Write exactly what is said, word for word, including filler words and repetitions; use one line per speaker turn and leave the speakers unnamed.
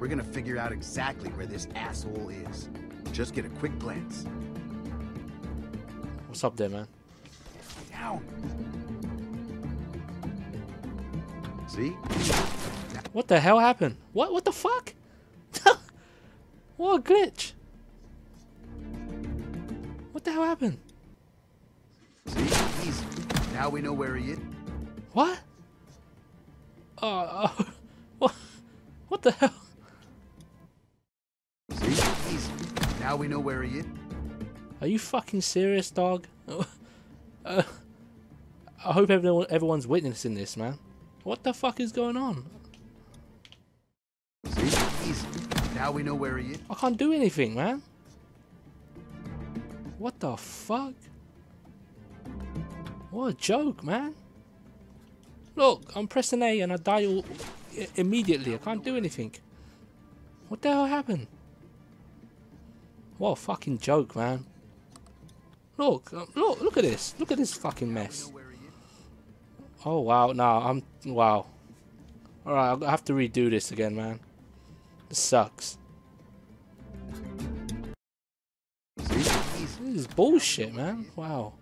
we're gonna figure out exactly where this asshole is. Just get a quick glance.
What's up there, man?
Ow. See?
What the hell happened? What? What the fuck? What a glitch! What the hell happened?
See? Easy. Now we know where he is.
What? Oh, uh, what? What the hell?
See? Easy. Now we know where he is.
Are you fucking serious, dog? uh, I hope everyone, everyone's witnessing this, man. What the fuck is going on?
See? Easy. Now we know where he is.
I can't do anything, man. What the fuck? What a joke, man. Look, I'm pressing A and I die all, I immediately. I can't do anything. What the hell happened? What a fucking joke, man. Look, look, look at this. Look at this fucking mess. Oh, wow. No, I'm... Wow. Alright, I'll have to redo this again, man. This sucks. This is bullshit, man. Wow.